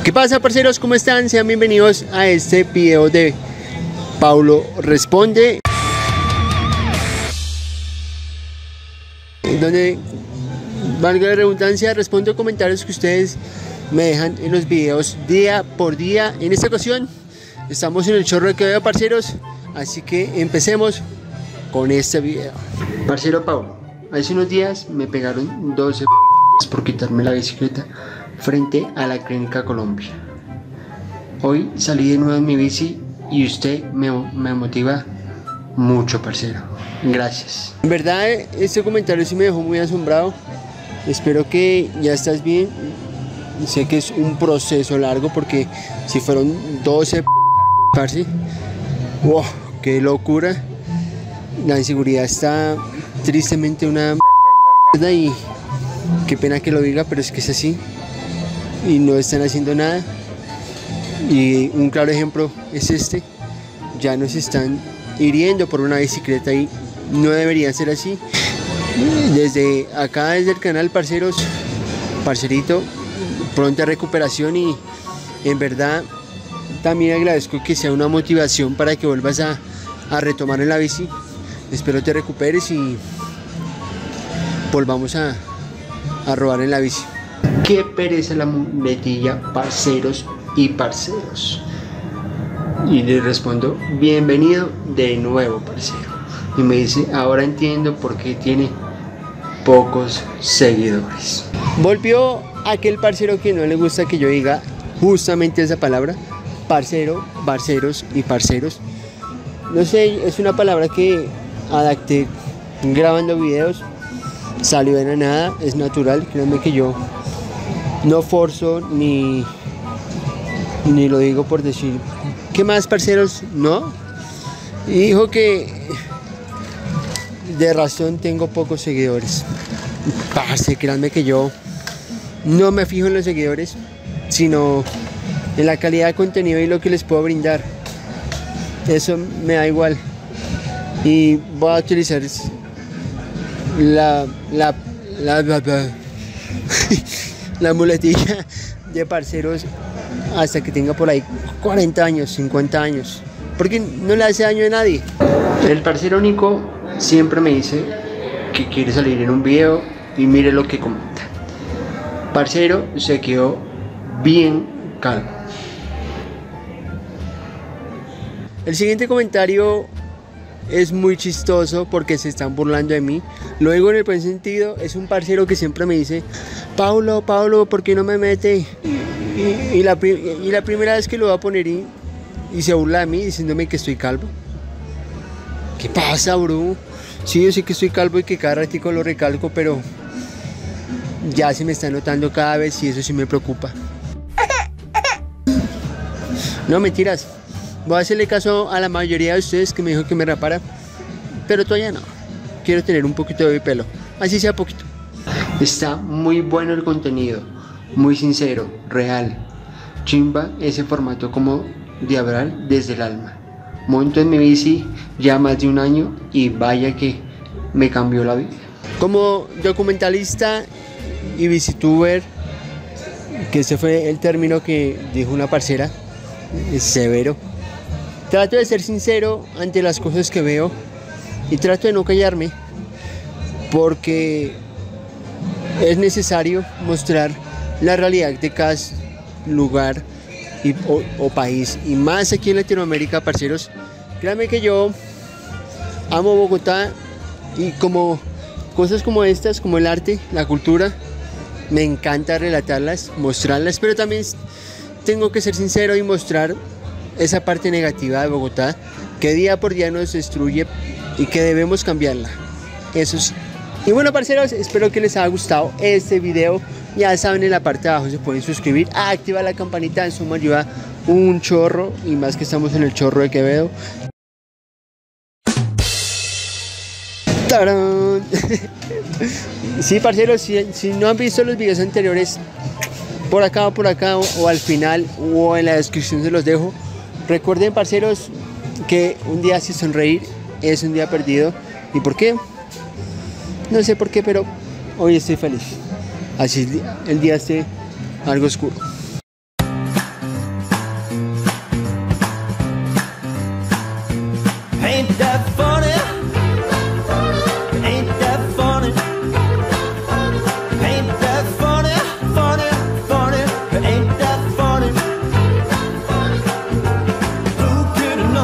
¿Qué pasa, parceros? ¿Cómo están? Sean bienvenidos a este video de Paulo Responde, donde, valga la redundancia, respondo comentarios que ustedes me dejan en los videos día por día. En esta ocasión estamos en el Chorro de Quevedo, parceros, así que empecemos con este video. Parcero Paulo, hace unos días me pegaron 12 por quitarme la bicicleta frente a la Clínica Colombia. Hoy salí de nuevo en mi bici y usted me motiva mucho, parcero. Gracias. En verdad, este comentario sí me dejó muy asombrado. Espero que ya estás bien. Sé que es un proceso largo porque si fueron 12 parce, wow, qué locura. La inseguridad está tristemente una mierda y qué pena que lo diga, pero es que es así y no están haciendo nada. Y un claro ejemplo es este: ya nos están hiriendo por una bicicleta y no debería ser así. Desde acá, desde el canal, parcerito, pronta recuperación, y en verdad también agradezco que sea una motivación para que vuelvas a retomar en la bici. Espero te recuperes y volvamos a rodar en la bici. Qué pereza la muletilla, parceros y parceros. Y le respondo: bienvenido de nuevo, parcero. Y me dice: ahora entiendo por qué tiene pocos seguidores. Volvió aquel parcero que no le gusta que yo diga justamente esa palabra: parcero, parceros y parceros. No sé, es una palabra que adapté grabando videos, salió de la nada, es natural. Créanme que yo no forzo ni lo digo por decir ¿qué más, parceros? No. Y dijo que de razón tengo pocos seguidores. Parce, créanme que yo no me fijo en los seguidores, sino en la calidad de contenido y lo que les puedo brindar. Eso me da igual. Y voy a utilizar la muletilla de parceros hasta que tenga por ahí 40 años, 50 años, porque no le hace daño a nadie. El parcero Nico siempre me dice que quiere salir en un video y mire lo que comenta. Parcero se quedó bien calmo. El siguiente comentario es muy chistoso porque se están burlando de mí. Lo digo en el buen sentido. Es un parcero que siempre me dice: Paulo, ¿por qué no me mete? Y la primera vez que lo va a poner y se burla de mí diciéndome que estoy calvo. ¿Qué pasa, bro? Sí, yo sé que estoy calvo y que cada ratico lo recalco, pero ya se me está notando cada vez y eso sí me preocupa. No, mentiras. Voy a hacerle caso a la mayoría de ustedes que me dijo que me rapara, pero todavía no. Quiero tener un poquito de pelo, así sea poquito. Está muy bueno el contenido, muy sincero, real. Chimba ese formato como de hablar desde el alma. Monto en mi bici ya más de un año y vaya que me cambió la vida. Como documentalista y bicituber, que ese fue el término que dijo una parcera, es severo. Trato de ser sincero ante las cosas que veo y trato de no callarme, porque es necesario mostrar la realidad de cada lugar o país, y más aquí en Latinoamérica, parceros. Créanme que yo amo Bogotá, y como cosas como estas, como el arte, la cultura, me encanta relatarlas, mostrarlas, pero también tengo que ser sincero y mostrar esa parte negativa de Bogotá que día por día nos destruye y que debemos cambiarla. Eso sí. Y bueno, parceros, espero que les haya gustado este video. Ya saben, en la parte de abajo se pueden suscribir, activar la campanita, eso me ayuda un chorro, y más que estamos en el Chorro de Quevedo. ¡Tarán! Sí, parceros, si no han visto los videos anteriores, por acá o al final o en la descripción se los dejo. Recuerden, parceros, que un día sin sonreír es un día perdido. ¿Y por qué? No sé por qué, pero hoy estoy feliz. Así el día esté algo oscuro. that funny